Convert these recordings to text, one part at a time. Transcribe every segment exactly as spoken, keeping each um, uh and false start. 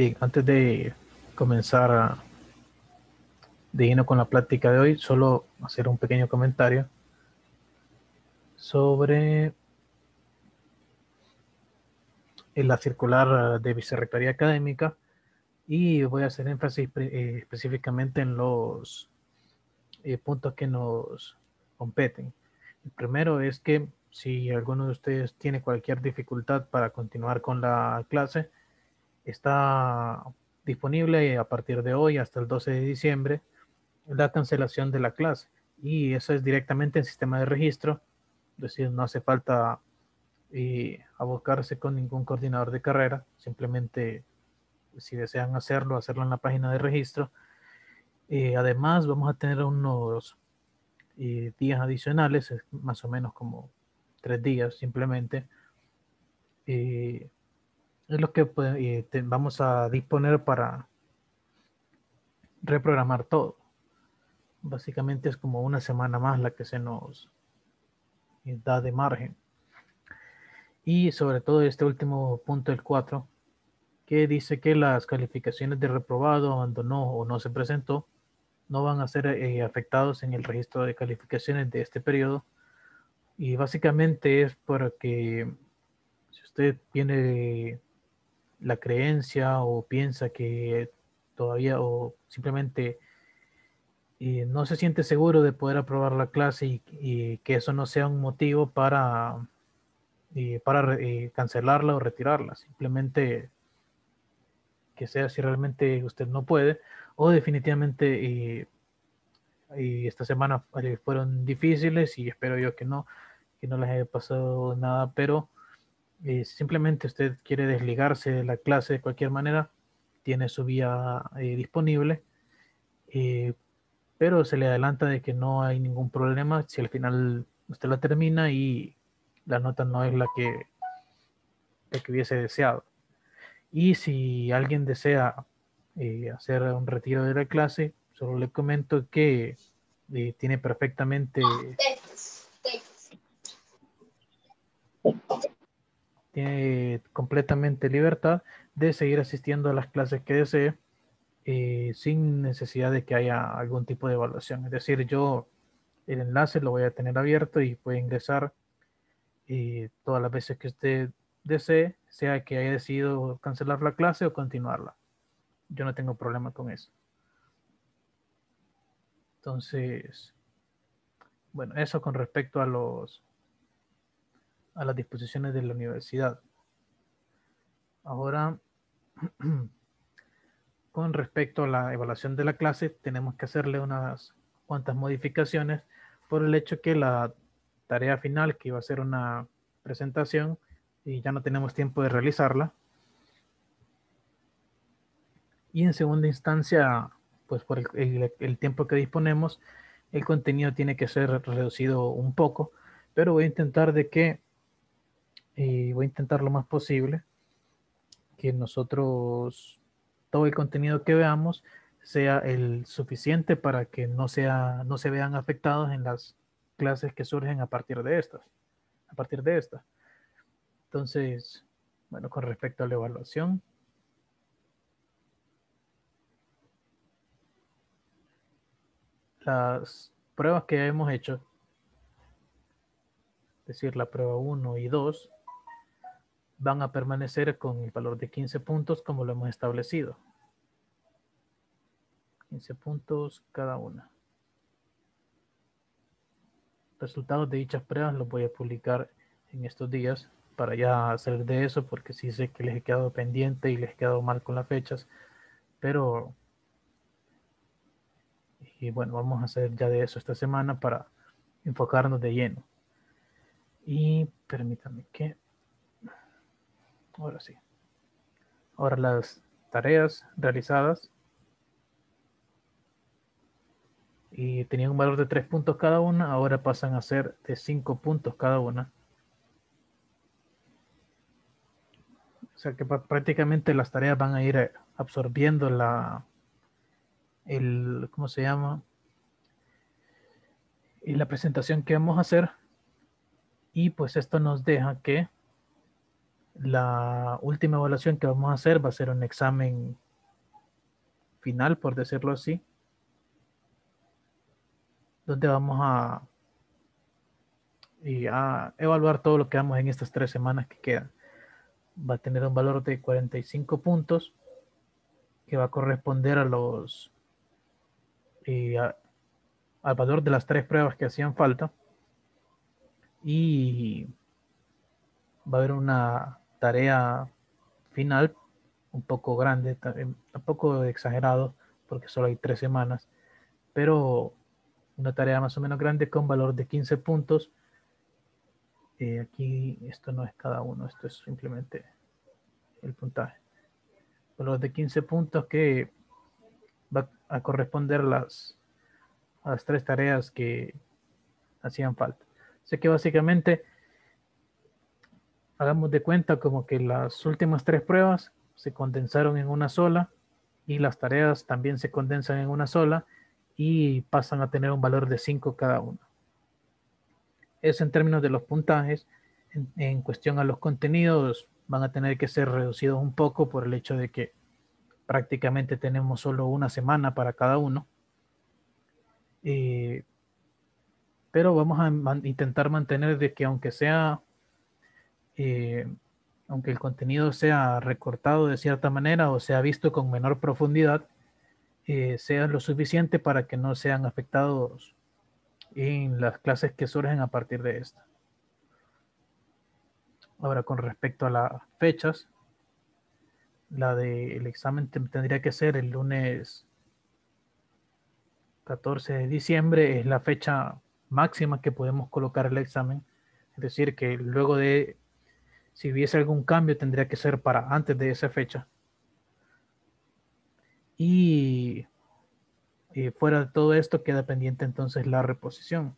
Bien, antes de comenzar a- de lleno con la plática de hoy, solo hacer un pequeño comentario sobre la circular de Vicerrectoría Académica y voy a hacer énfasis eh, específicamente en los eh, puntos que nos competen. El primero es que si alguno de ustedes tiene cualquier dificultad para continuar con la clase, está disponible a partir de hoy hasta el doce de diciembre la cancelación de la clase. Y eso es directamente en sistema de registro, es decir, no hace falta eh, abocarse con ningún coordinador de carrera, simplemente si desean hacerlo, hacerlo en la página de registro. Eh, además, vamos a tener unos eh, días adicionales, más o menos como tres días simplemente, eh, es lo que pues, eh, te, vamos a disponer para reprogramar todo. Básicamente es como una semana más la que se nos eh, da de margen. Y sobre todo este último punto, el cuatro, que dice que las calificaciones de reprobado, abandonó o no se presentó, no van a ser eh, afectados en el registro de calificaciones de este periodo. Y básicamente es porque si usted tiene la creencia o piensa que todavía o simplemente eh, no se siente seguro de poder aprobar la clase y, y que eso no sea un motivo para, eh, para eh, cancelarla o retirarla. Simplemente que sea si realmente usted no puede o definitivamente eh, eh, esta semana eh, fueron difíciles y espero yo que no, que no les haya pasado nada, pero eh, simplemente usted quiere desligarse de la clase de cualquier manera, tiene su vía eh, disponible, eh, pero se le adelanta de que no hay ningún problema si al final usted la termina y la nota no es la que, la que hubiese deseado. Y si alguien desea eh, hacer un retiro de la clase, solo le comento que eh, tiene perfectamente, tiene completamente libertad de seguir asistiendo a las clases que desee eh, sin necesidad de que haya algún tipo de evaluación. Es decir, yo el enlace lo voy a tener abierto y puede ingresar eh, todas las veces que usted desee, sea que haya decidido cancelar la clase o continuarla. Yo no tengo problema con eso. Entonces, bueno, eso con respecto a los a las disposiciones de la universidad. Ahora, con respecto a la evaluación de la clase, tenemos que hacerle unas cuantas modificaciones por el hecho que la tarea final, que iba a ser una presentación, y ya no tenemos tiempo de realizarla. Y en segunda instancia, pues por el, el, el tiempo que disponemos, el contenido tiene que ser reducido un poco, pero voy a intentar de que, eh, voy a intentar lo más posible que nosotros, todo el contenido que veamos, sea el suficiente para que no, sea, no se vean afectados en las clases que surgen a partir de estas, a partir de esta. Entonces, bueno, con respecto a la evaluación, las pruebas que hemos hecho, es decir, la prueba uno y dos, van a permanecer con el valor de quince puntos como lo hemos establecido. quince puntos cada una. Resultados de dichas pruebas los voy a publicar en estos días para ya hacer de eso, porque sí sé que les he quedado pendiente y les he quedado mal con las fechas, pero y bueno, vamos a hacer ya de eso esta semana para enfocarnos de lleno. Y permítanme que, ahora sí, ahora las tareas realizadas y tenían un valor de tres puntos cada una, ahora pasan a ser de cinco puntos cada una. O sea que prácticamente las tareas van a ir absorbiendo la, el, ¿cómo se llama? Y la presentación que vamos a hacer. Y pues esto nos deja que La última evaluación que vamos a hacer va a ser un examen final, por decirlo así, donde vamos a, y a evaluar todo lo que hagamos en estas tres semanas que quedan. Va a tener un valor de cuarenta y cinco puntos que va a corresponder a los y a- al valor de las tres pruebas que hacían falta, y va a haber una tarea final un poco grande, un poco exagerado porque solo hay tres semanas, pero una tarea más o menos grande con valor de quince puntos. Eh, aquí esto no es cada uno, esto es simplemente el puntaje. Valor de quince puntos que va a corresponder las, a las tres tareas que hacían falta. Sé que básicamente hagamos de cuenta como que las últimas tres pruebas se condensaron en una sola y las tareas también se condensan en una sola y pasan a tener un valor de cinco cada una. Eso en términos de los puntajes. En, en cuestión a los contenidos, van a tener que ser reducidos un poco por el hecho de que prácticamente tenemos solo una semana para cada uno. Eh, pero vamos a man intentar mantener de que aunque sea, eh, aunque el contenido sea recortado de cierta manera o sea visto con menor profundidad, eh, sea lo suficiente para que no sean afectados en las clases que surgen a partir de esta. Ahora, con respecto a las fechas, la del examen tendría que ser el lunes catorce de diciembre, es la fecha máxima que podemos colocar el examen. Es decir, que luego de, si hubiese algún cambio, tendría que ser para antes de esa fecha. Y, y fuera de todo esto, queda pendiente entonces la reposición.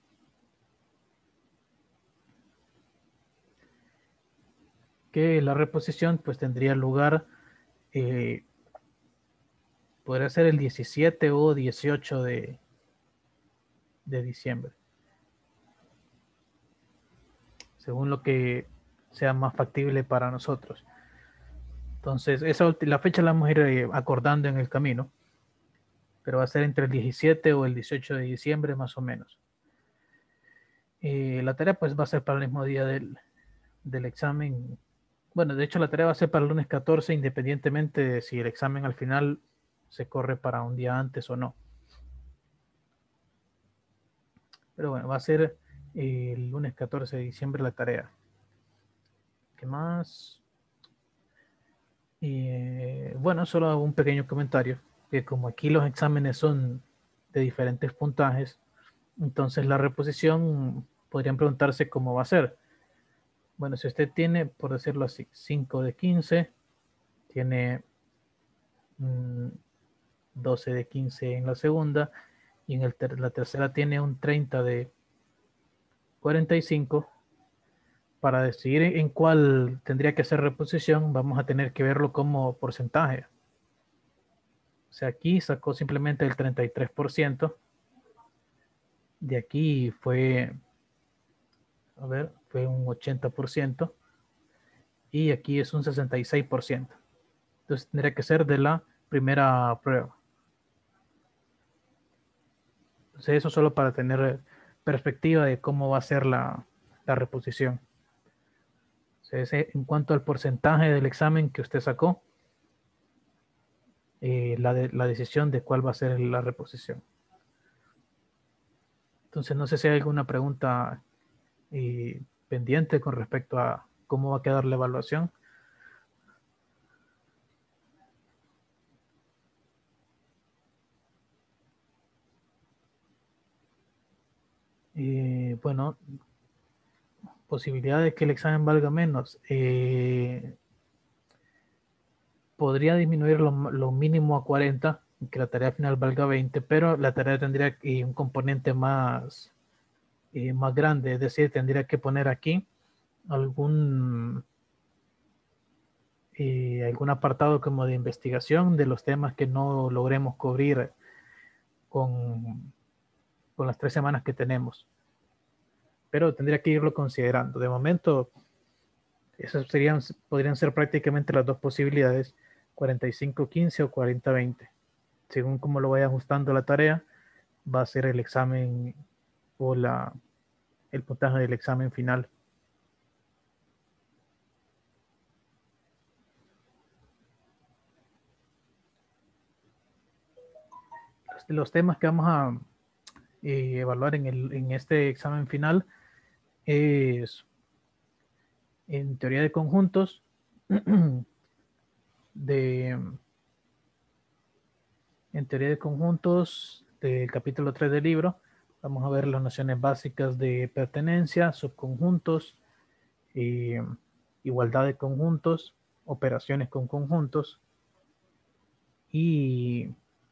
Que la reposición pues tendría lugar, eh, podría ser el diecisiete o dieciocho de, de diciembre, según lo que sea más factible para nosotros. Entonces, esa, la fecha la vamos a ir eh, acordando en el camino, pero va a ser entre el diecisiete o el dieciocho de diciembre más o menos. Eh, la tarea pues va a ser para el mismo día del, del examen. Bueno, de hecho la tarea va a ser para el lunes catorce, independientemente de si el examen al final se corre para un día antes o no. Pero bueno, va a ser eh, el lunes catorce de diciembre la tarea. ¿Qué más? Eh, bueno, solo un pequeño comentario, que como aquí los exámenes son de diferentes puntajes, entonces la reposición podrían preguntarse cómo va a ser. Bueno, si usted tiene, por decirlo así, cinco de quince, tiene mm, doce de quince en la segunda, y en el ter la tercera tiene un treinta de cuarenta y cinco. Para decidir en cuál tendría que ser reposición, vamos a tener que verlo como porcentaje. O sea, aquí sacó simplemente el treinta y tres por ciento. De aquí fue, a ver, fue un ochenta por ciento. Y aquí es un sesenta y seis por ciento. Entonces tendría que ser de la primera prueba. Entonces eso solo para tener perspectiva de cómo va a ser la, la reposición. Entonces, en cuanto al porcentaje del examen que usted sacó, eh, la, de, la decisión de cuál va a ser la reposición. Entonces, no sé si hay alguna pregunta eh, pendiente con respecto a cómo va a quedar la evaluación. Eh, bueno, posibilidad de que el examen valga menos. Eh, podría disminuir lo, lo, mínimo a cuarenta, que la tarea final valga veinte, pero la tarea tendría eh, un componente más, eh, más grande, es decir, tendría que poner aquí algún, eh, algún apartado como de investigación de los temas que no logremos cubrir con, con las tres semanas que tenemos. Pero tendría que irlo considerando. De momento, Esas serían, podrían ser prácticamente las dos posibilidades, cuarenta y cinco quince o cuarenta veinte. Según cómo lo vaya ajustando la tarea, va a ser el examen o la, el puntaje del examen final. Los, los temas que vamos a eh, evaluar en, el, en este examen final es en teoría de conjuntos, de, en teoría de conjuntos del capítulo tres del libro. Vamos a ver las nociones básicas de pertenencia, subconjuntos, eh, igualdad de conjuntos, operaciones con conjuntos y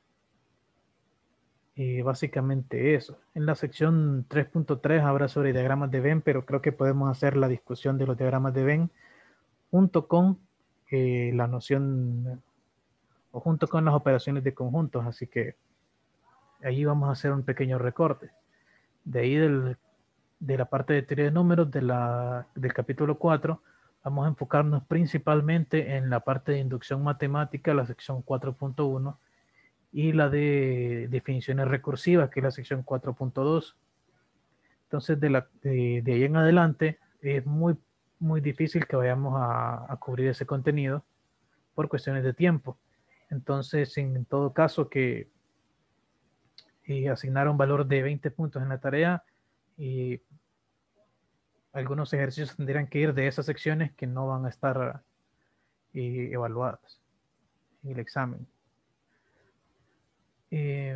eh, básicamente eso. En la sección tres punto tres habrá sobre diagramas de Venn, pero creo que podemos hacer la discusión de los diagramas de Venn junto con eh, la noción o junto con las operaciones de conjuntos, así que ahí vamos a hacer un pequeño recorte. De ahí del, de la parte de teoría de números de la, del capítulo cuatro, vamos a enfocarnos principalmente en la parte de inducción matemática, la sección cuatro punto uno, y la de definiciones recursivas, que es la sección cuatro punto dos. Entonces, de, la, de, de ahí en adelante, es muy, muy difícil que vayamos a, a cubrir ese contenido por cuestiones de tiempo. Entonces, en todo caso, que eh, asignar un valor de veinte puntos en la tarea y algunos ejercicios tendrían que ir de esas secciones que no van a estar eh, evaluadas en el examen. Eh,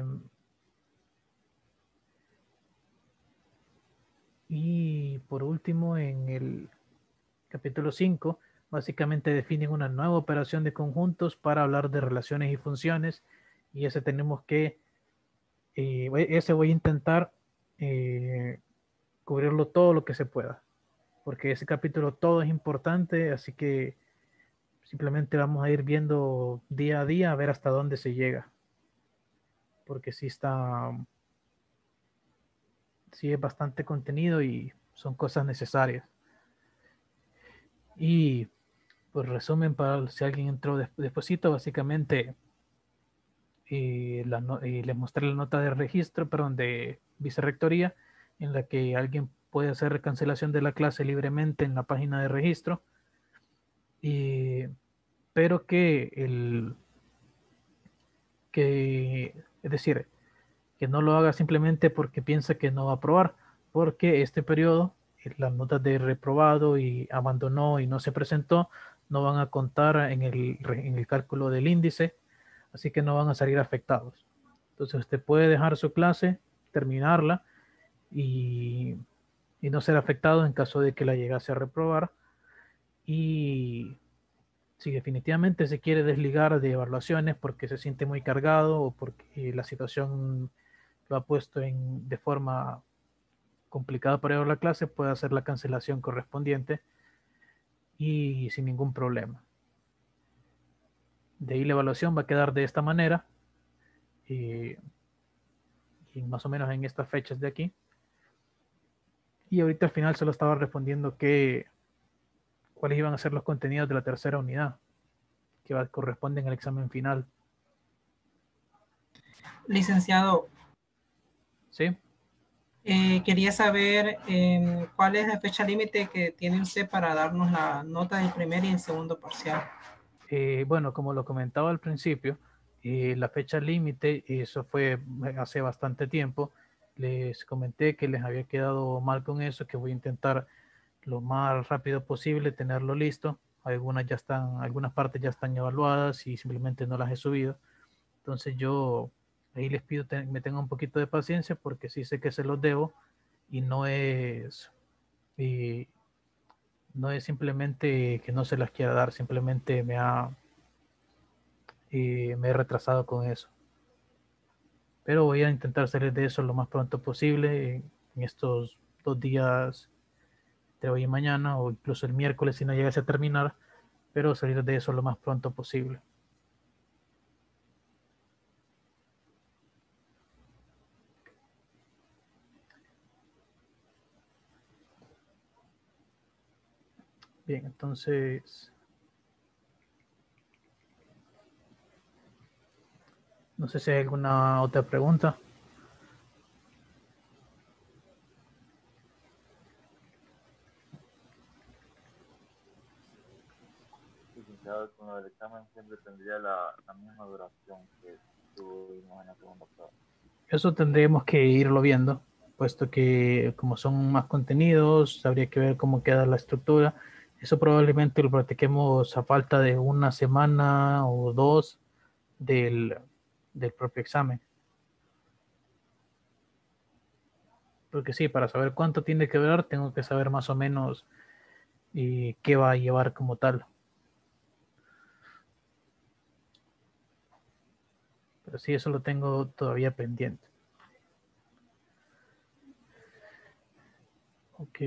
y por último, en el capítulo cinco, básicamente definen una nueva operación de conjuntos para hablar de relaciones y funciones. Y ese tenemos que, eh, ese voy a intentar eh, cubrirlo todo lo que se pueda, porque ese capítulo todo es importante, así que simplemente vamos a ir viendo día a día a ver hasta dónde se llega, porque sí está, sí es bastante contenido y son cosas necesarias. Y pues resumen para si alguien entró despuesito, básicamente eh, la no, eh, les mostré la nota de registro, perdón, de vicerrectoría, en la que alguien puede hacer cancelación de la clase libremente en la página de registro, y, pero que el que, es decir, que no lo haga simplemente porque piensa que no va a aprobar, porque este periodo, eh, las notas de reprobado y abandonó y no se presentó, no van a contar en el, en el cálculo del índice, así que no van a salir afectados. Entonces usted puede dejar su clase, terminarla y, y no ser afectado en caso de que la llegase a reprobar. Y si definitivamente se quiere desligar de evaluaciones porque se siente muy cargado o porque la situación lo ha puesto en, de forma complicada para llevar la clase, puede hacer la cancelación correspondiente y sin ningún problema. De ahí la evaluación va a quedar de esta manera y, y más o menos en estas fechas de aquí. Y ahorita al final solo estaba respondiendo que cuáles iban a ser los contenidos de la tercera unidad que va, corresponden al examen final. Licenciado, ¿Sí? eh, quería saber eh, cuál es la fecha límite que tiene usted para darnos la nota del primer y el segundo parcial. Eh, bueno, como lo comentaba al principio, eh, la fecha límite, eso fue hace bastante tiempo. Les comenté que les había quedado mal con eso, que voy a intentar lo más rápido posible tenerlo listo. Algunas ya están, algunas partes ya están evaluadas y simplemente no las he subido. Entonces yo ahí les pido que me tengan un poquito de paciencia porque sí sé que se los debo y no es, y no es simplemente que no se las quiera dar, simplemente me ha, y me he retrasado con eso. Pero voy a intentar salir de eso lo más pronto posible en, en estos dos días de hoy y mañana, o incluso el miércoles si no llegase a terminar, pero salir de eso lo más pronto posible. Bien, entonces, no sé si hay alguna otra pregunta. Licenciado, con el examen siempre tendría la, la misma duración que tuvimos en la segunda prueba. Eso tendríamos que irlo viendo, puesto que como son más contenidos, habría que ver cómo queda la estructura. Eso probablemente lo practiquemos a falta de una semana o dos del, del propio examen. Porque sí, para saber cuánto tiene que durar, tengo que saber más o menos eh, qué va a llevar como tal. Pero sí, eso lo tengo todavía pendiente. Ok.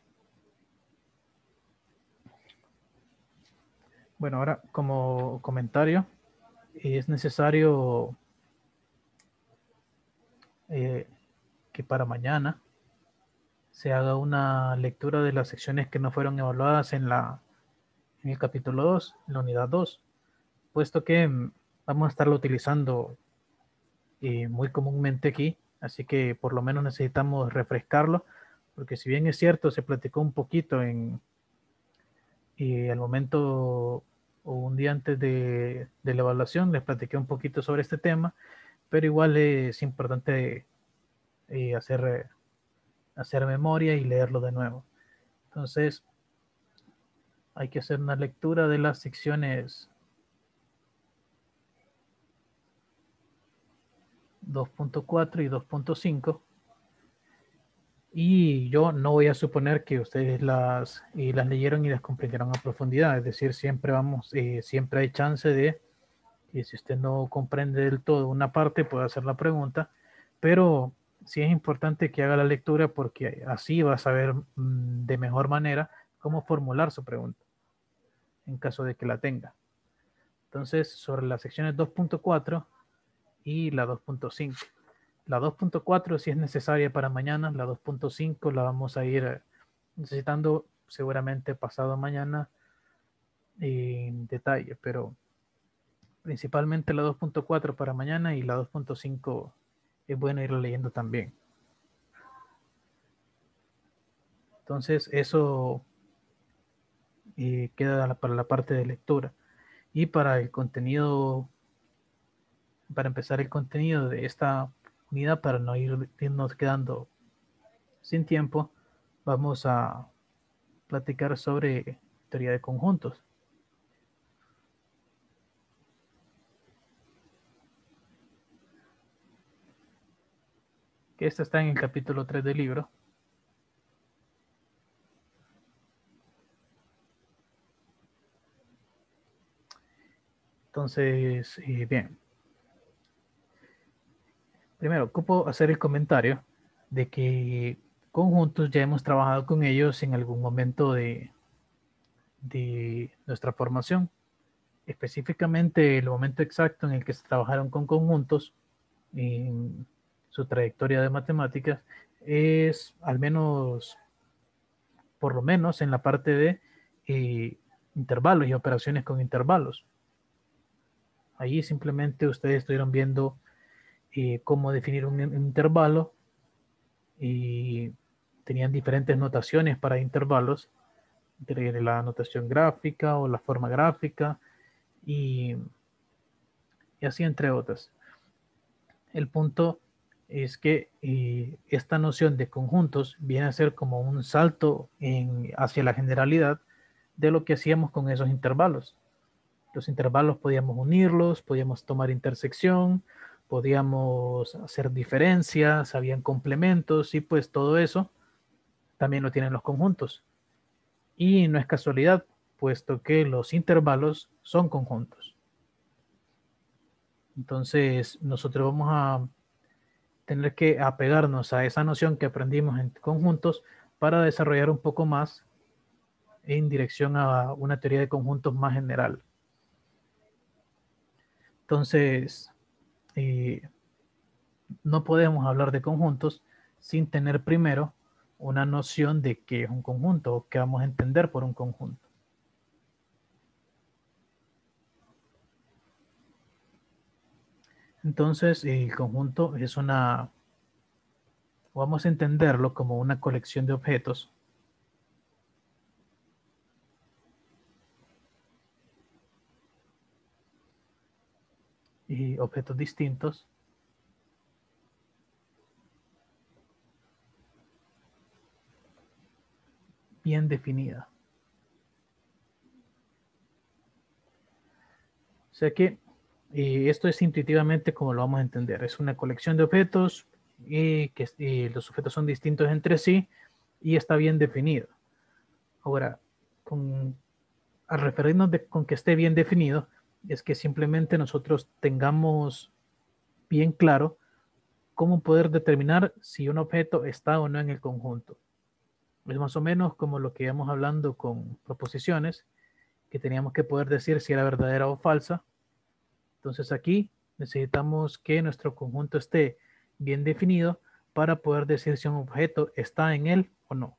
Bueno, ahora como comentario, es necesario eh, que para mañana se haga una lectura de las secciones que no fueron evaluadas en, la, en el capítulo dos, en la unidad dos, puesto que mm, vamos a estarlo utilizando eh, muy comúnmente aquí, así que por lo menos necesitamos refrescarlo, porque si bien es cierto, se platicó un poquito en y al momento o un día antes de, de la evaluación les platiqué un poquito sobre este tema, pero igual es importante eh, hacer, hacer memoria y leerlo de nuevo. Entonces, hay que hacer una lectura de las secciones dos punto cuatro y dos punto cinco. Y yo no voy a suponer que ustedes las, y las leyeron y las comprendieron a profundidad. Es decir, siempre vamos, eh, siempre hay chance de que si usted no comprende del todo una parte, puede hacer la pregunta. Pero sí es importante que haga la lectura porque así va a saber mm, de mejor manera cómo formular su pregunta en caso de que la tenga. Entonces, sobre las secciones dos punto cuatro y la dos punto cinco. La dos punto cuatro sí es necesaria para mañana, la dos punto cinco la vamos a ir necesitando seguramente pasado mañana en detalle, pero principalmente la dos punto cuatro para mañana y la dos punto cinco es bueno ir leyendo también. Entonces eso eh, queda para la parte de lectura. Y para el contenido, para empezar el contenido de esta unidad, para no ir, irnos quedando sin tiempo, vamos a platicar sobre teoría de conjuntos. Que esta está en el capítulo tres del libro. Entonces, eh, bien. Primero, ocupo hacer el comentario de que conjuntos ya hemos trabajado con ellos en algún momento de, de nuestra formación. Específicamente el momento exacto en el que se trabajaron con conjuntos en su trayectoria de matemáticas es al menos, por lo menos en la parte de eh, intervalos y operaciones con intervalos. Allí simplemente ustedes estuvieron viendo eh, cómo definir un, un intervalo y tenían diferentes notaciones para intervalos, entre la notación gráfica o la forma gráfica y, y así entre otras. El punto es que eh, esta noción de conjuntos viene a ser como un salto en, hacia la generalidad de lo que hacíamos con esos intervalos. Los intervalos podíamos unirlos, podíamos tomar intersección, podíamos hacer diferencias, habían complementos y pues todo eso también lo tienen los conjuntos. Y no es casualidad, puesto que los intervalos son conjuntos. Entonces nosotros vamos a tener que apegarnos a esa noción que aprendimos en conjuntos para desarrollar un poco más en dirección a una teoría de conjuntos más general. Entonces, eh, no podemos hablar de conjuntos sin tener primero una noción de qué es un conjunto o qué vamos a entender por un conjunto. Entonces, el conjunto es una, vamos a entenderlo como una colección de objetos y objetos distintos bien definida. O sea que eh, esto es intuitivamente como lo vamos a entender. Es una colección de objetos y que y los objetos son distintos entre sí y está bien definido. Ahora, con, al referirnos de, con que esté bien definido, es que simplemente nosotros tengamos bien claro cómo poder determinar si un objeto está o no en el conjunto. Es más o menos como lo que íbamos hablando con proposiciones, que teníamos que poder decir si era verdadera o falsa. Entonces aquí necesitamos que nuestro conjunto esté bien definido para poder decir si un objeto está en él o no,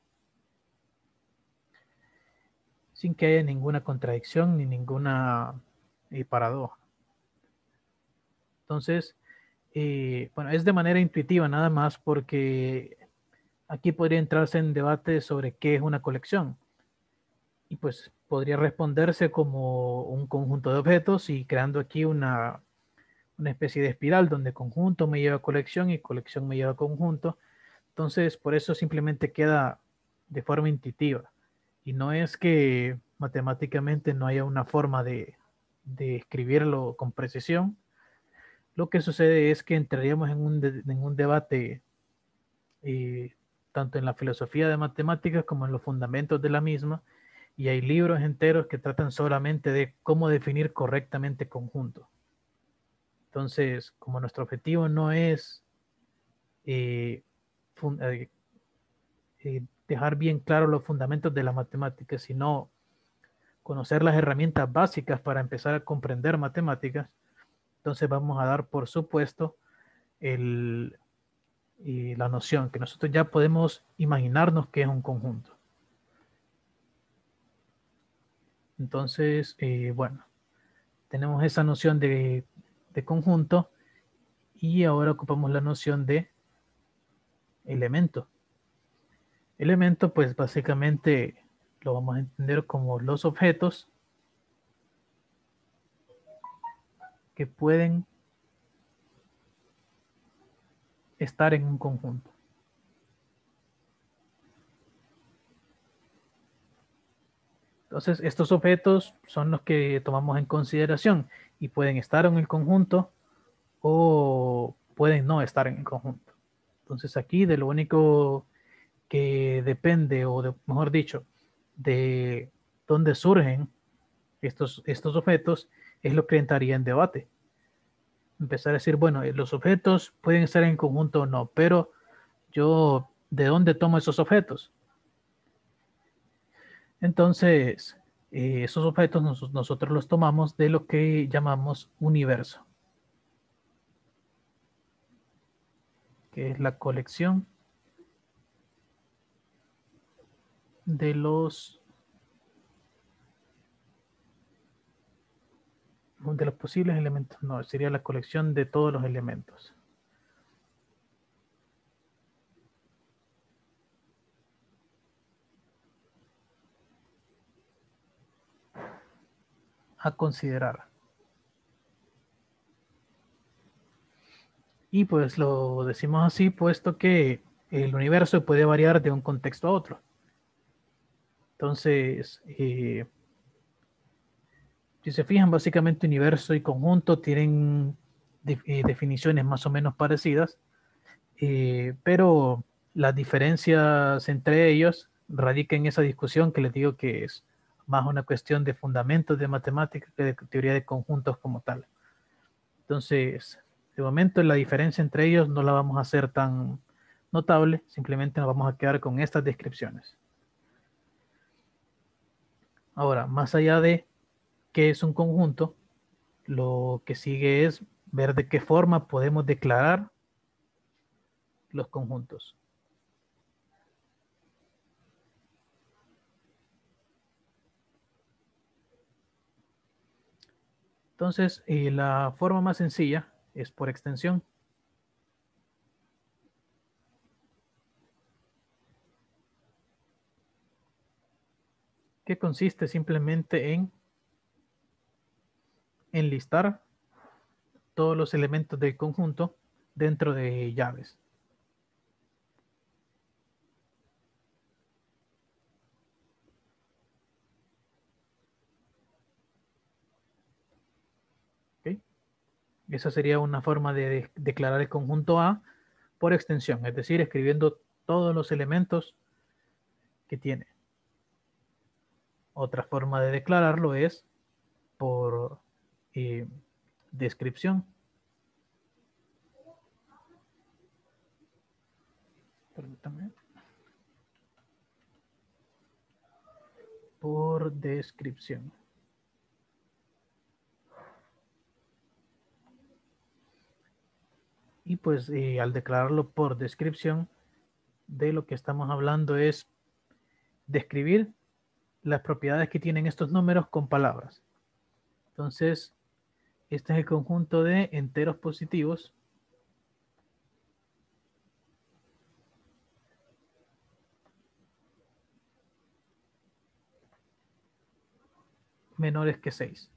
sin que haya ninguna contradicción ni ninguna eh, paradoja. Entonces, eh, bueno, es de manera intuitiva nada más porque aquí podría entrarse en debate sobre qué es una colección. Y pues podría responderse como un conjunto de objetos y creando aquí una, una especie de espiral donde conjunto me lleva a colección y colección me lleva a conjunto. Entonces, por eso simplemente queda de forma intuitiva. Y no es que matemáticamente no haya una forma de, de escribirlo con precisión. Lo que sucede es que entraríamos en un, de, en un debate eh, tanto en la filosofía de matemáticas como en los fundamentos de la misma, y hay libros enteros que tratan solamente de cómo definir correctamente conjunto. Entonces, como nuestro objetivo no es eh, eh, eh, dejar bien claro los fundamentos de la matemática, sino conocer las herramientas básicas para empezar a comprender matemáticas, entonces vamos a dar por supuesto el, y la noción que nosotros ya podemos imaginarnos que es un conjunto. Entonces, eh, bueno, tenemos esa noción de, de conjunto y ahora ocupamos la noción de elemento. Elemento, pues básicamente lo vamos a entender como los objetos que pueden estar en un conjunto. Entonces, estos objetos son los que tomamos en consideración y pueden estar en el conjunto o pueden no estar en el conjunto. Entonces, aquí de lo único que depende, o de, mejor dicho, de dónde surgen estos, estos objetos, es lo que entraría en debate. Empezar a decir, bueno, los objetos pueden estar en conjunto o no, pero yo, ¿de dónde tomo esos objetos? Entonces, eh, esos objetos nos, nosotros los tomamos de lo que llamamos universo, que es la colección de los de los posibles elementos. No, sería la colección de todos los elementos. A considerar. Y pues lo decimos así, puesto que el universo puede variar de un contexto a otro. Entonces, eh, si se fijan, básicamente universo y conjunto tienen de, eh, definiciones más o menos parecidas, eh, pero las diferencias entre ellos radican en esa discusión que les digo que es más una cuestión de fundamentos de matemáticas que de teoría de conjuntos como tal. Entonces, de momento la diferencia entre ellos no la vamos a hacer tan notable, simplemente nos vamos a quedar con estas descripciones. Ahora, más allá de qué es un conjunto, lo que sigue es ver de qué forma podemos declarar los conjuntos. Entonces, eh, la forma más sencilla es por extensión. Que consiste simplemente en enlistar todos los elementos del conjunto dentro de llaves. ¿Okay? Esa sería una forma de, de declarar el conjunto A por extensión, es decir, escribiendo todos los elementos que tiene. Otra forma de declararlo es por eh, descripción. Permítame. Por descripción. Y pues eh, al declararlo por descripción, de lo que estamos hablando es describir las propiedades que tienen estos números con palabras. Entonces, este es el conjunto de enteros positivos menores que seis.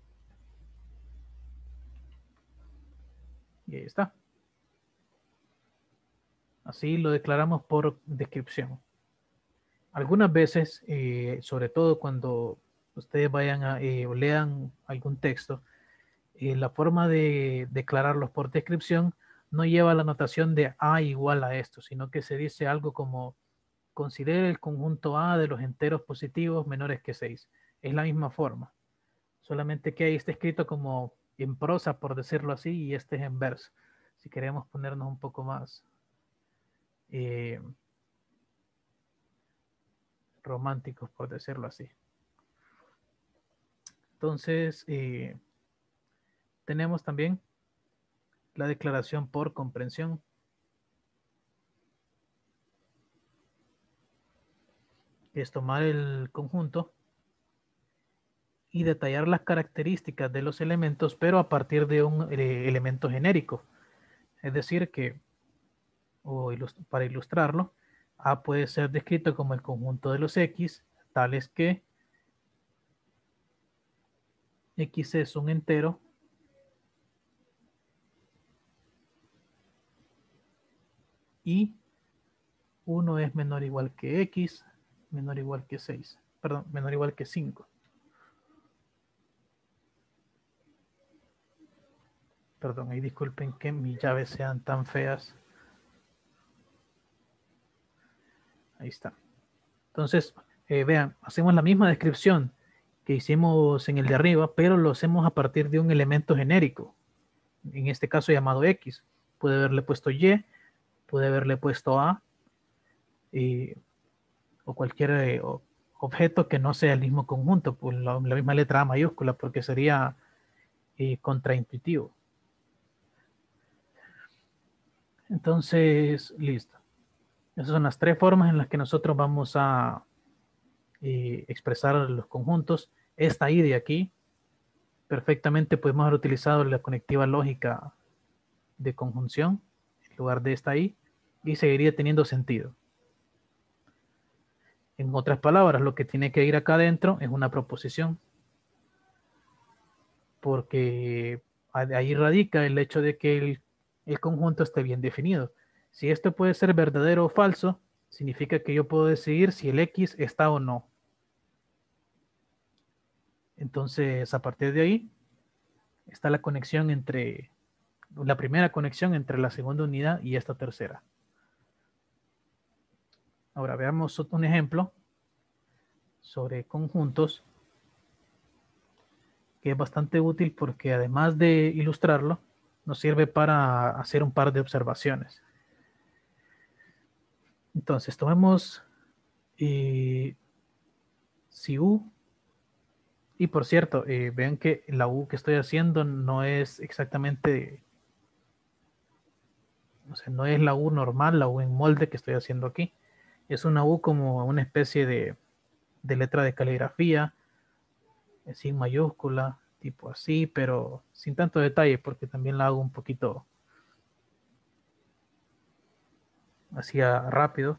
Y ahí está. Así lo declaramos por descripción. Algunas veces, eh, sobre todo cuando ustedes vayan a eh, o lean algún texto, eh, la forma de declararlos por descripción no lleva la notación de A igual a esto, sino que se dice algo como considere el conjunto A de los enteros positivos menores que seis. Es la misma forma, solamente que ahí está escrito como en prosa, por decirlo así, y este es en verso. Si queremos ponernos un poco más eh, románticos, por decirlo así. Entonces, eh, tenemos también la declaración por comprensión. Es tomar el conjunto y detallar las características de los elementos, pero a partir de un eh, elemento genérico. Es decir, que o ilust para ilustrarlo, A puede ser descrito como el conjunto de los X, tales que X es un entero y uno es menor o igual que X, menor o igual que seis, perdón, menor o igual que cinco. Perdón, ahí disculpen que mis llaves sean tan feas. Ahí está. Entonces, eh, vean, hacemos la misma descripción que hicimos en el de arriba, pero lo hacemos a partir de un elemento genérico. En este caso llamado X. Puede haberle puesto Y, puede haberle puesto A, y, o cualquier eh, o, objeto que no sea el mismo conjunto, pues la, la misma letra A mayúscula, porque sería eh, contraintuitivo. Entonces, listo. Esas son las tres formas en las que nosotros vamos a eh, expresar los conjuntos. Esta I de aquí, perfectamente podemos haber utilizado la conectiva lógica de conjunción en lugar de esta I y seguiría teniendo sentido. En otras palabras, lo que tiene que ir acá adentro es una proposición, porque ahí radica el hecho de que el, el conjunto esté bien definido. Si esto puede ser verdadero o falso, significa que yo puedo decidir si el X está o no. Entonces, a partir de ahí, está la conexión entre, la primera conexión entre la segunda unidad y esta tercera. Ahora veamos un ejemplo sobre conjuntos que es bastante útil porque además de ilustrarlo, nos sirve para hacer un par de observaciones. Entonces, tomemos eh, si U, y por cierto, eh, vean que la U que estoy haciendo no es exactamente, o sea, no es la U normal, la U en molde que estoy haciendo aquí. Es una U como una especie de, de letra de caligrafía, sin mayúscula, tipo así, pero sin tanto detalle porque también la hago un poquito así rápido.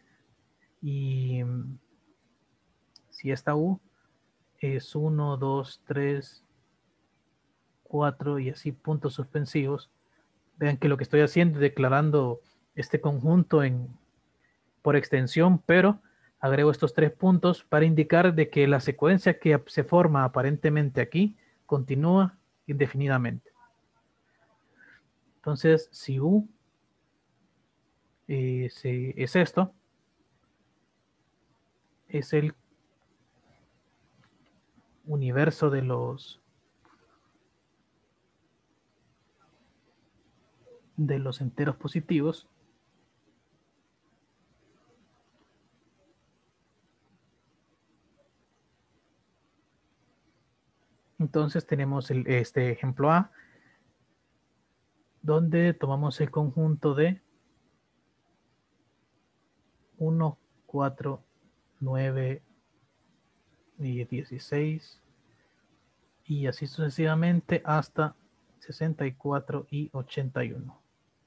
Y si esta U es uno, dos, tres, cuatro y así puntos suspensivos, vean que lo que estoy haciendo es declarando este conjunto en, por extensión, pero agrego estos tres puntos para indicar de que la secuencia que se forma aparentemente aquí continúa indefinidamente. Entonces, si U eh, si es esto, es el universo de los de los enteros positivos, entonces tenemos el, este ejemplo A, donde tomamos el conjunto de uno, cuatro, nueve y dieciséis y así sucesivamente hasta sesenta y cuatro y ochenta y uno.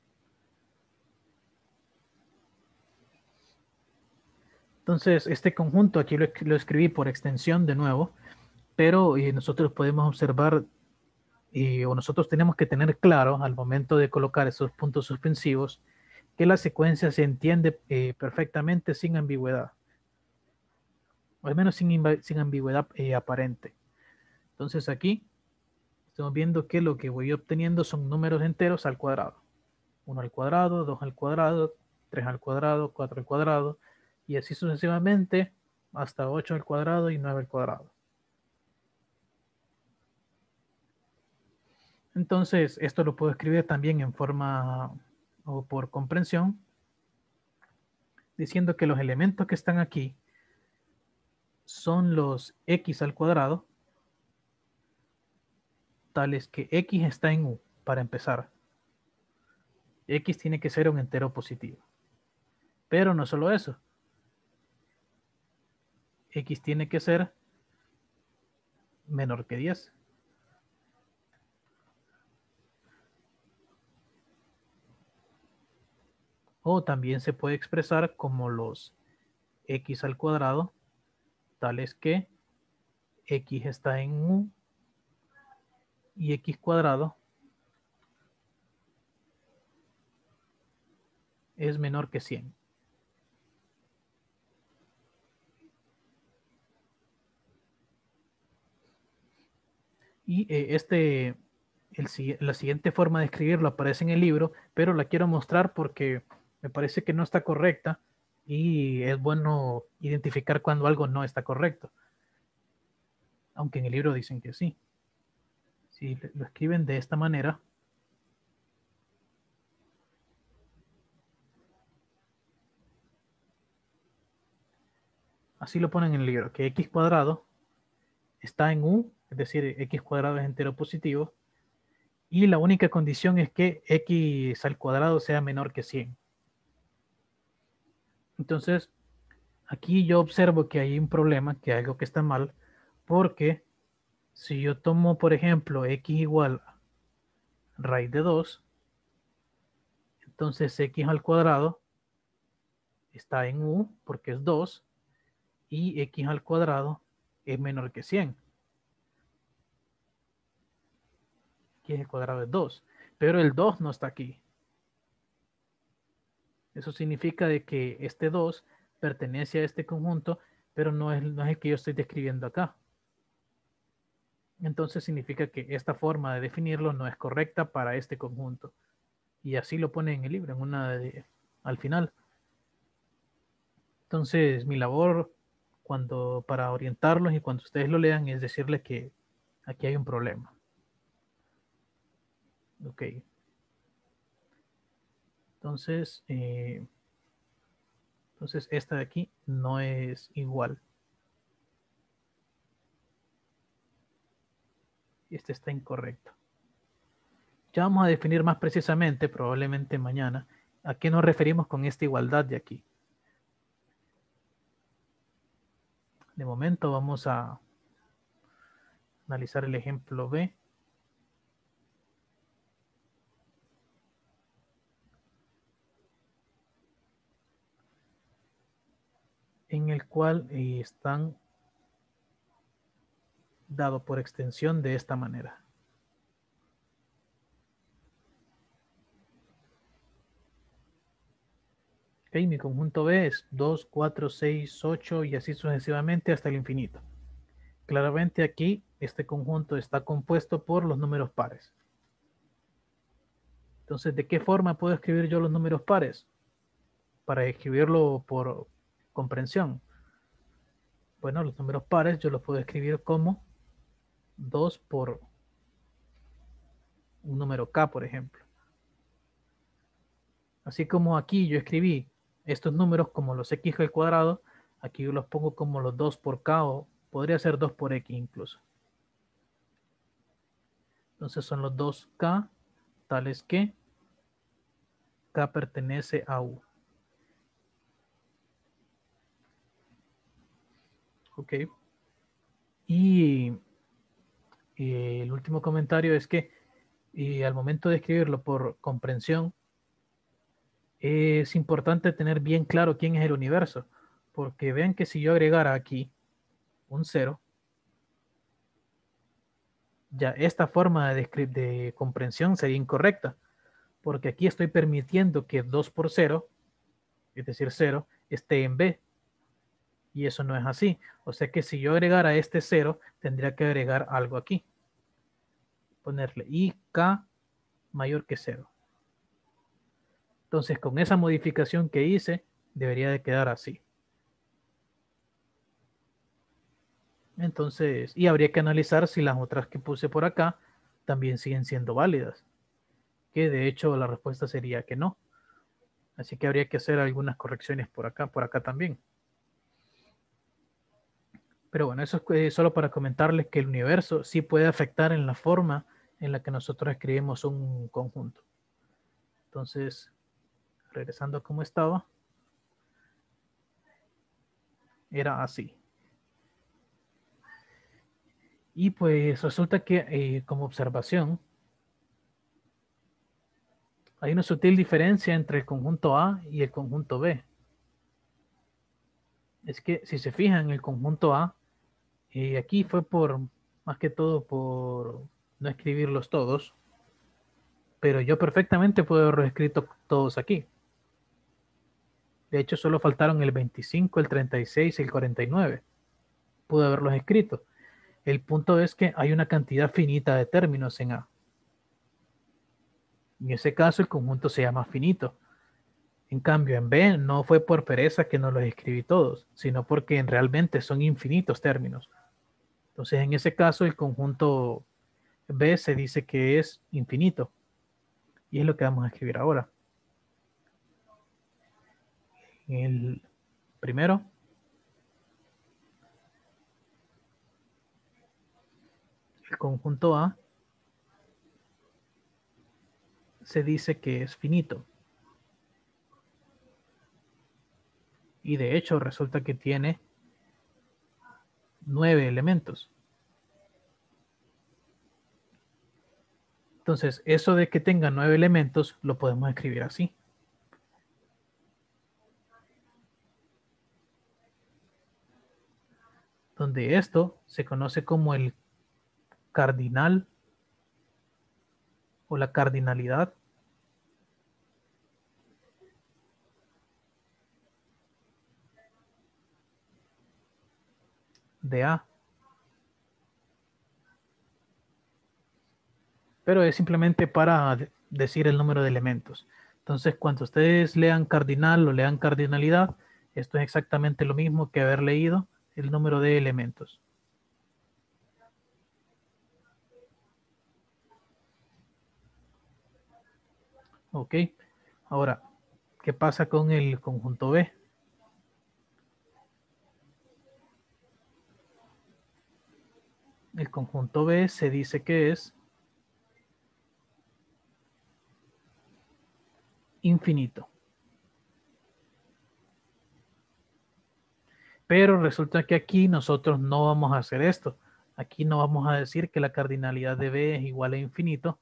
Entonces, este conjunto aquí lo, lo escribí por extensión de nuevo, pero eh, nosotros podemos observar eh, o nosotros tenemos que tener claro al momento de colocar esos puntos suspensivos que la secuencia se entiende eh, perfectamente sin ambigüedad, o al menos sin, sin ambigüedad eh, aparente. Entonces aquí estamos viendo que lo que voy obteniendo son números enteros al cuadrado. uno al cuadrado, dos al cuadrado, tres al cuadrado, cuatro al cuadrado, y así sucesivamente hasta ocho al cuadrado y nueve al cuadrado. Entonces, esto lo puedo escribir también en forma o por comprensión, diciendo que los elementos que están aquí son los x al cuadrado, tales que x está en U, para empezar. X tiene que ser un entero positivo. Pero no solo eso. X tiene que ser menor que diez. O también se puede expresar como los x al cuadrado, tales que x está en U y x cuadrado es menor que cien. Y eh, este, el, la siguiente forma de escribirlo aparece en el libro, pero la quiero mostrar porque me parece que no está correcta y es bueno identificar cuando algo no está correcto. Aunque en el libro dicen que sí. Si lo escriben de esta manera, así lo ponen en el libro, que x cuadrado está en U, es decir, x cuadrado es entero positivo, y la única condición es que x al cuadrado sea menor que cien. Entonces, aquí yo observo que hay un problema, que hay algo que está mal, porque si yo tomo, por ejemplo, x igual a raíz de dos, entonces x al cuadrado está en U porque es dos, y x al cuadrado es menor que cien. Aquí el cuadrado es dos, pero el dos no está aquí. Eso significa de que este dos pertenece a este conjunto, pero no es, no es el que yo estoy describiendo acá. Entonces significa que esta forma de definirlo no es correcta para este conjunto. Y así lo pone en el libro, en una de, al final. Entonces mi labor cuando para orientarlos y cuando ustedes lo lean es decirles que aquí hay un problema. Ok. Entonces, eh, entonces esta de aquí no es igual. Este está incorrecto. Ya vamos a definir más precisamente, probablemente mañana, a qué nos referimos con esta igualdad de aquí. De momento vamos a, analizar el ejemplo B. En el cual eh, están dado por extensión de esta manera. Okay, mi conjunto B es dos, cuatro, seis, ocho y así sucesivamente hasta el infinito. Claramente aquí este conjunto está compuesto por los números pares. Entonces, ¿de qué forma puedo escribir yo los números pares? Para escribirlo por comprensión. Bueno, los números pares yo los puedo escribir como dos por un número k, por ejemplo. Así como aquí yo escribí estos números como los x al cuadrado, aquí yo los pongo como los dos por k o podría ser dos por x incluso. Entonces son los dos k tales que k pertenece a u. Ok. Y, y el último comentario es que y al momento de escribirlo por comprensión, es importante tener bien claro quién es el universo, porque vean que si yo agregara aquí un cero, ya esta forma de, de comprensión sería incorrecta, porque aquí estoy permitiendo que dos por cero, es decir, cero, esté en B, y eso no es así. O sea que si yo agregara este cero, tendría que agregar algo aquí. Ponerle i k mayor que cero. Entonces, con esa modificación que hice, debería de quedar así. Entonces, y habría que analizar si las otras que puse por acá también siguen siendo válidas. Que de hecho la respuesta sería que no. Así que habría que hacer algunas correcciones por acá, por acá también. Pero bueno, eso es solo para comentarles que el universo sí puede afectar en la forma en la que nosotros escribimos un conjunto. Entonces, regresando a cómo estaba, era así. Y pues resulta que eh, como observación, hay una sutil diferencia entre el conjunto A y el conjunto B. Es que si se fijan, el conjunto A, eh, aquí fue por, más que todo por no escribirlos todos, pero yo perfectamente puedo haberlos escrito todos aquí. De hecho, solo faltaron el veinticinco, el treinta y seis y el cuarenta y nueve. Pude haberlos escrito. El punto es que hay una cantidad finita de términos en A. En ese caso, el conjunto se llama finito. En cambio, en B no fue por pereza que no los escribí todos, sino porque realmente son infinitos términos. Entonces, en ese caso, el conjunto B se dice que es infinito. Y es lo que vamos a escribir ahora. El primero, el conjunto A se dice que es finito. Y de hecho resulta que tiene nueve elementos. Entonces, eso de que tenga nueve elementos lo podemos escribir así. Donde esto se conoce como el cardinal o la cardinalidad de A. Pero es simplemente para decir el número de elementos. Entonces, cuando ustedes lean cardinal o lean cardinalidad, esto es exactamente lo mismo que haber leído el número de elementos. Ok. Ahora, ¿qué pasa con el conjunto B? El conjunto B se dice que es infinito. Pero resulta que aquí nosotros no vamos a hacer esto. Aquí no vamos a decir que la cardinalidad de B es igual a infinito.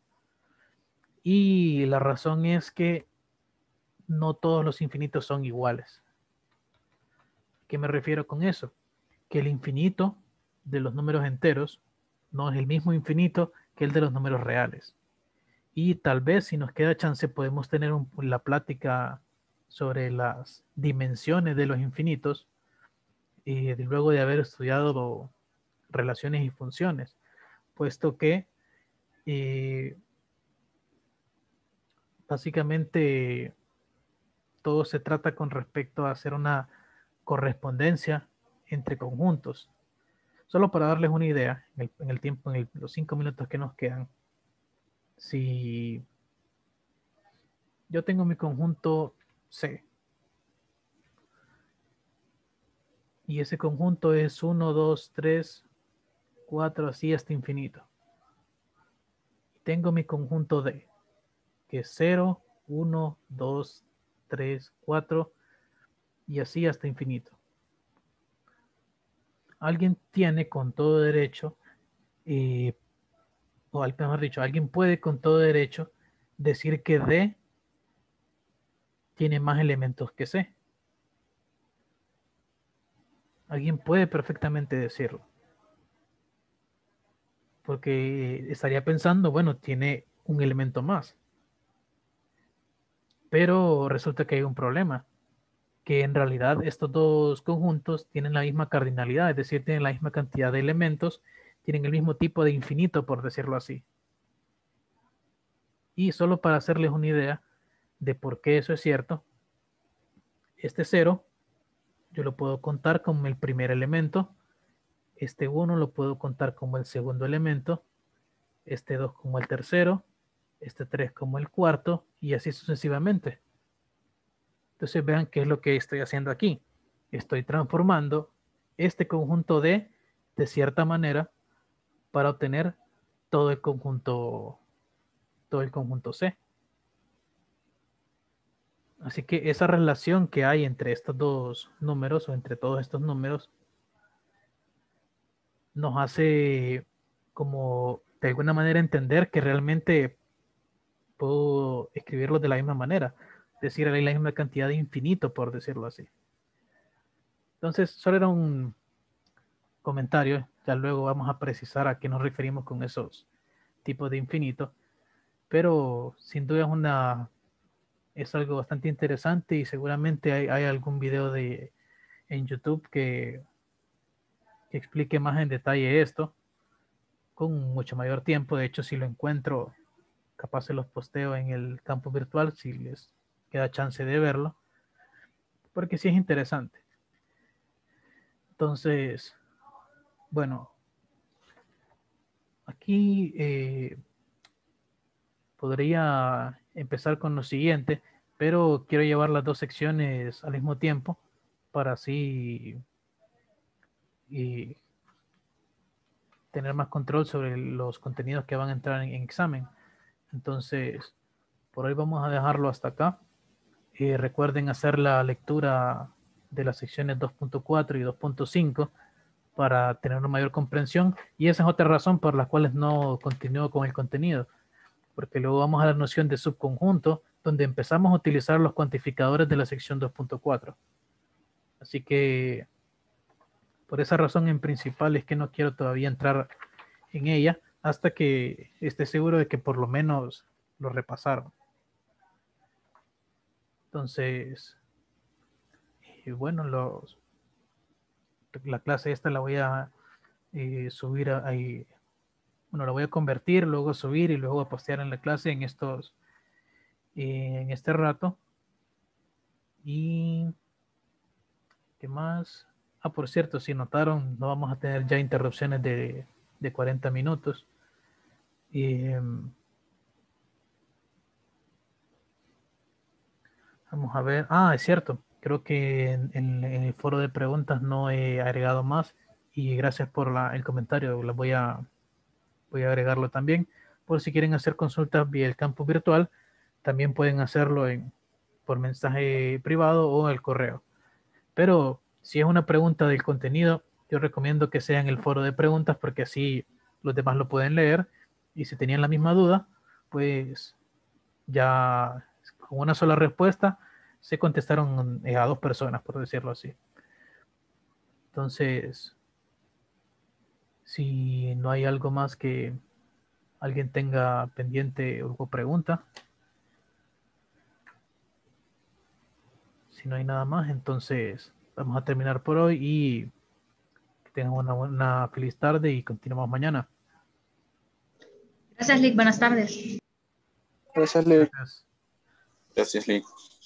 Y la razón es que no todos los infinitos son iguales. ¿Qué me refiero con eso? Que el infinito de los números enteros no es el mismo infinito que el de los números reales. Y tal vez si nos queda chance podemos tener un, la plática sobre las dimensiones de los infinitos y luego de haber estudiado relaciones y funciones, puesto que eh, básicamente todo se trata con respecto a hacer una correspondencia entre conjuntos. Solo para darles una idea, en el, en el tiempo, en el, los cinco minutos que nos quedan, si yo tengo mi conjunto C y ese conjunto es uno, dos, tres, cuatro, así hasta infinito. Tengo mi conjunto D, que es cero, uno, dos, tres, cuatro y así hasta infinito. Alguien tiene con todo derecho, eh, o mejor dicho, alguien puede con todo derecho decir que D tiene más elementos que C. Alguien puede perfectamente decirlo. Porque estaría pensando, bueno, tiene un elemento más. Pero resulta que hay un problema, que en realidad estos dos conjuntos tienen la misma cardinalidad, es decir, tienen la misma cantidad de elementos, tienen el mismo tipo de infinito, por decirlo así. Y solo para hacerles una idea de por qué eso es cierto, este cero yo lo puedo contar como el primer elemento, este uno lo puedo contar como el segundo elemento, este dos como el tercero, este tres como el cuarto y así sucesivamente. Entonces vean qué es lo que estoy haciendo aquí. Estoy transformando este conjunto D de cierta manera para obtener todo el conjunto, todo el conjunto C. Así que esa relación que hay entre estos dos números o entre todos estos números nos hace como de alguna manera entender que realmente puedo escribirlos de la misma manera, es decir, hay la misma cantidad de infinito, por decirlo así. Entonces, solo era un comentario, ya luego vamos a precisar a qué nos referimos con esos tipos de infinito, pero sin duda es una es algo bastante interesante y seguramente hay, hay algún video de en YouTube que, que explique más en detalle esto con mucho mayor tiempo. De hecho, si lo encuentro, capaz se los posteo en el campo virtual si les queda chance de verlo, porque sí es interesante. Entonces, bueno, aquí eh, podría empezar con lo siguiente, pero quiero llevar las dos secciones al mismo tiempo para así y tener más control sobre los contenidos que van a entrar en, en examen. Entonces, por hoy vamos a dejarlo hasta acá. Eh, recuerden hacer la lectura de las secciones dos punto cuatro y dos punto cinco para tener una mayor comprensión. Y esa es otra razón por la cual no continúo con el contenido, porque luego vamos a la noción de subconjunto, donde empezamos a utilizar los cuantificadores de la sección dos punto cuatro. Así que por esa razón en principal es que no quiero todavía entrar en ella hasta que esté seguro de que por lo menos lo repasaron. Entonces, eh, bueno, los, la clase esta la voy a eh, subir ahí, bueno, la voy a convertir, luego subir y luego a postear en la clase en estos, eh, en este rato. Y ¿qué más? Ah, por cierto, si notaron, no vamos a tener ya interrupciones de, de cuarenta minutos. Eh, vamos a ver. Ah, es cierto. Creo que en, en, en el foro de preguntas no he agregado más. Y gracias por la, el comentario. La voy a, voy a agregarlo también. Por si quieren hacer consultas vía el campus virtual, también pueden hacerlo en, por mensaje privado o el correo. Pero si es una pregunta del contenido, yo recomiendo que sea en el foro de preguntas porque así los demás lo pueden leer y si tenían la misma duda, pues ya con una sola respuesta se contestaron eh, a dos personas, por decirlo así. Entonces, si no hay algo más que alguien tenga pendiente o pregunta, si no hay nada más, entonces vamos a terminar por hoy y que tengan una buena, feliz tarde y continuamos mañana. Gracias, Lick. Buenas tardes. Gracias, Lick. Gracias. Gracias, Lick.